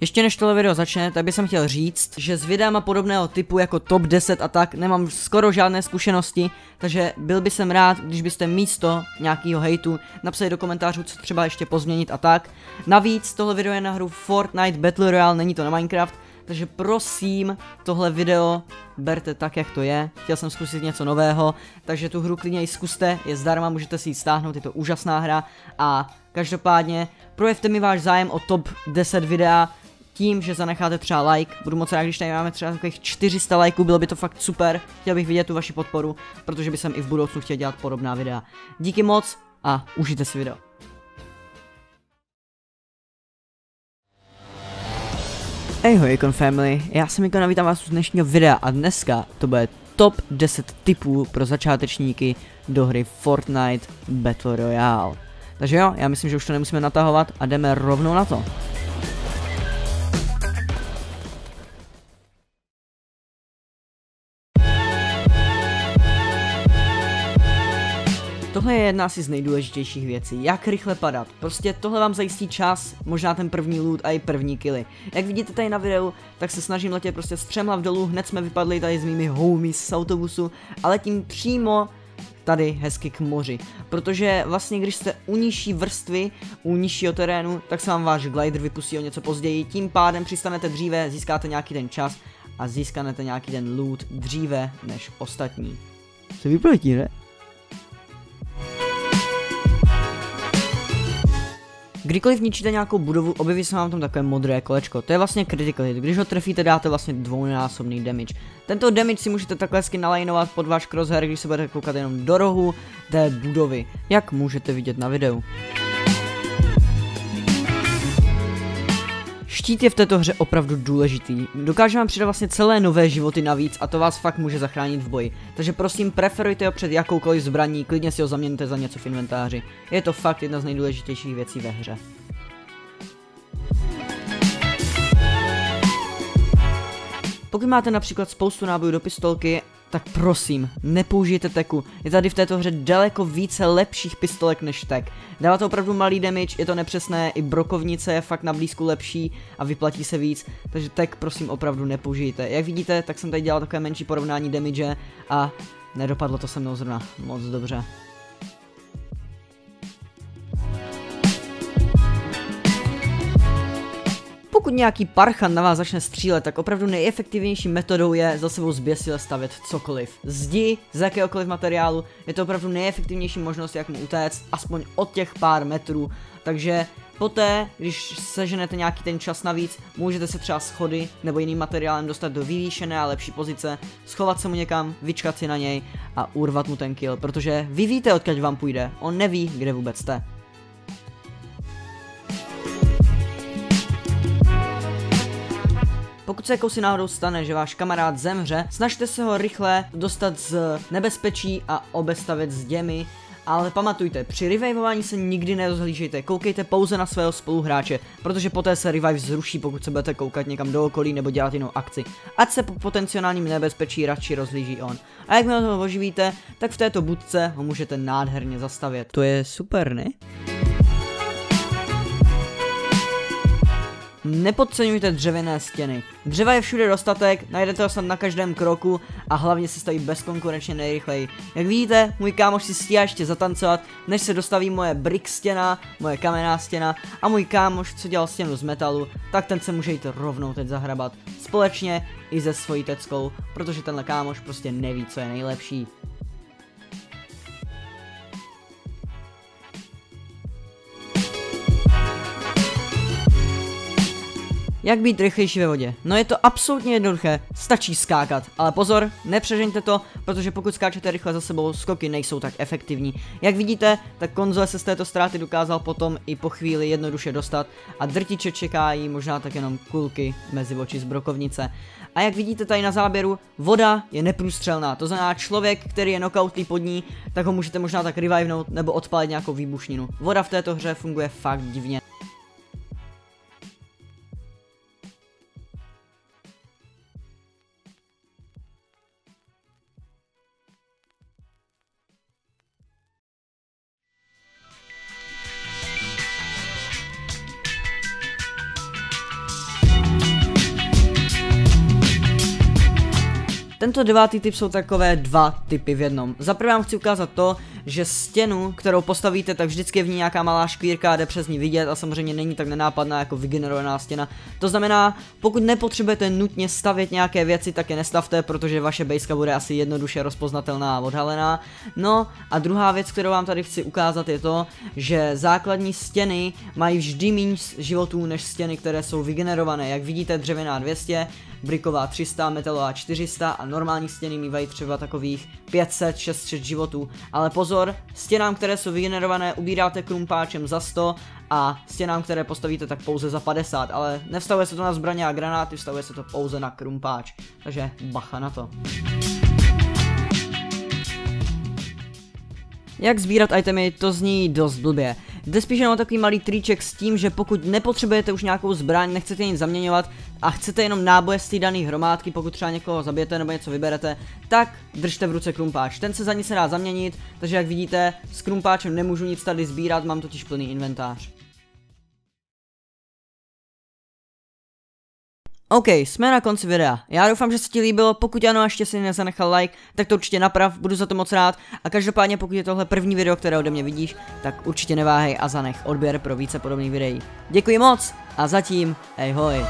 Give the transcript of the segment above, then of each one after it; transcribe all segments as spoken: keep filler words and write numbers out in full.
Ještě než tohle video začne, tak bych chtěl říct, že s videama podobného typu jako top deset a tak nemám skoro žádné zkušenosti, takže byl bych jsem rád, když byste místo nějakého hejtu napsali do komentářů, co třeba ještě pozměnit a tak. Navíc tohle video je na hru Fortnite Battle Royale, není to na Minecraft, takže prosím, tohle video berte tak, jak to je. Chtěl jsem zkusit něco nového, takže tu hru klidně i zkuste, je zdarma, můžete si ji stáhnout, je to úžasná hra. A každopádně projevte mi váš zájem o top deset videa tím, že zanecháte třeba like. Budu moc rád, když tady máme třeba takových čtyři sta lajků, bylo by to fakt super. Chtěl bych vidět tu vaši podporu, protože bych jsem i v budoucnu chtěl dělat podobná videa. Díky moc a užijte si video. Ahoj Icon Family, já jsem Icon a vítám vás z dnešního videa a dneska to bude top deset tipů pro začátečníky do hry Fortnite Battle Royale. Takže jo, já myslím, že už to nemusíme natahovat a jdeme rovnou na to. Tohle je jedna asi z nejdůležitějších věcí, jak rychle padat. Prostě tohle vám zajistí čas, možná ten první loot a i první killy. Jak vidíte tady na videu, tak se snažím letět prostě střemhlav dolů, hned jsme vypadli tady s mými homies z autobusu a letím přímo tady hezky k moři. Protože vlastně když jste u nižší vrstvy, u nižšího terénu, tak se vám váš glider vypustí o něco později, tím pádem přistanete dříve, získáte nějaký ten čas a získáte nějaký ten loot dříve než ostatní. Se vyplatí, ne? Kdykoliv ničíte nějakou budovu, objeví se vám tam takové modré kolečko, to je vlastně critical hit, když ho trefíte, dáte vlastně dvounásobný damage. Tento damage si můžete takhle hezky nalajnovat pod váš crosshair, když se budete koukat jenom do rohu té budovy, jak můžete vidět na videu. Štít je v této hře opravdu důležitý, dokáže vám přidat vlastně celé nové životy navíc a to vás fakt může zachránit v boji. Takže prosím preferujte ho před jakoukoliv zbraní, klidně si ho zaměňte za něco v inventáři. Je to fakt jedna z nejdůležitějších věcí ve hře. Pokud máte například spoustu nábojů do pistolky, tak prosím, nepoužijte teku. Je tady v této hře daleko více lepších pistolek než tek. Dává to opravdu malý damage, je to nepřesné, i brokovnice je fakt na blízku lepší a vyplatí se víc, takže tek prosím opravdu nepoužijte. Jak vidíte, tak jsem tady dělal takové menší porovnání damage a nedopadlo to se mnou zrovna moc dobře. Pokud nějaký parchan na vás začne střílet, tak opravdu nejefektivnější metodou je za sebou zběsile stavět cokoliv. Zdi z jakéhokoliv materiálu, je to opravdu nejefektivnější možnost, jak mu utéct, aspoň od těch pár metrů. Takže poté, když seženete nějaký ten čas navíc, můžete se třeba schody nebo jiným materiálem dostat do vyvýšené a lepší pozice, schovat se mu někam, vyčkat si na něj a urvat mu ten kill, protože vy víte, odkud vám půjde, on neví, kde vůbec jste. Pokud se jakousi náhodou stane, že váš kamarád zemře, snažte se ho rychle dostat z nebezpečí a obestavit zděmi, ale pamatujte, při revivování se nikdy nerozhlížejte, koukejte pouze na svého spoluhráče, protože poté se revive zruší, pokud se budete koukat někam do okolí nebo dělat jinou akci. Ať se po potenciálním nebezpečí radši rozhlíží on. A jakmile ho oživíte, tak v této budce ho můžete nádherně zastavět. To je super, ne? Nepodceňujte dřevěné stěny. Dřeva je všude dostatek, najdete ho snad na každém kroku a hlavně se staví bezkonkurenčně nejrychleji. Jak vidíte, můj kámoš si stíhá ještě zatancovat, než se dostaví moje brick stěna, moje kamenná stěna a můj kámoš, co dělal stěnu z metalu, tak ten se může jít rovnou teď zahrabat. Společně i se svojí teckou, protože tenhle kámoš prostě neví, co je nejlepší. Jak být rychlejší ve vodě? No je to absolutně jednoduché, stačí skákat, ale pozor, nepřežeňte to, protože pokud skáčete rychle za sebou, skoky nejsou tak efektivní. Jak vidíte, tak konzole se z této ztráty dokázal potom i po chvíli jednoduše dostat a drtiče čekají možná tak jenom kulky mezi oči z brokovnice. A jak vidíte tady na záběru, voda je neprůstřelná, to znamená člověk, který je knockoutlý pod ní, tak ho můžete možná tak revivenout nebo odpalit nějakou výbušninu. Voda v této hře funguje fakt divně. Tento devátý typ jsou takové dva typy v jednom. Za prvé vám chci ukázat to, že stěnu, kterou postavíte, tak vždycky je v ní nějaká malá škvírka, jde přes ní vidět a samozřejmě není tak nenápadná jako vygenerovaná stěna. To znamená, pokud nepotřebujete nutně stavět nějaké věci, tak je nestavte, protože vaše baseka bude asi jednoduše rozpoznatelná a odhalená. No a druhá věc, kterou vám tady chci ukázat, je to, že základní stěny mají vždy méně životů než stěny, které jsou vygenerované. Jak vidíte, dřevěná dvě stě, briková tři sta, metalová čtyři sta a normální stěny mývají třeba takových pět set šest set životů. Ale pozor, stěnám, které jsou vygenerované, ubíráte krumpáčem za sto a stěnám, které postavíte, tak pouze za padesát, ale nevstavuje se to na zbraně a granáty, vstavuje se to pouze na krumpáč. Takže bacha na to. Jak sbírat itemy, to zní dost blbě. Jde spíš jenom takový malý triček s tím, že pokud nepotřebujete už nějakou zbraň, nechcete nic zaměňovat a chcete jenom náboje z té dané hromádky, pokud třeba někoho zabijete nebo něco vyberete, tak držte v ruce krumpáč. Ten se za ní se dá zaměnit, takže jak vidíte, s krumpáčem nemůžu nic tady sbírat, mám totiž plný inventář. OK, jsme na konci videa. Já doufám, že se ti líbilo, pokud ano a ještě si nezanechal like, tak to určitě naprav, budu za to moc rád. A každopádně pokud je tohle první video, které ode mě vidíš, tak určitě neváhej a zanech odběr pro více podobných videí. Děkuji moc a zatím, hej hoj.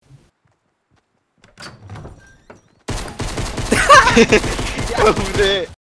Dobře.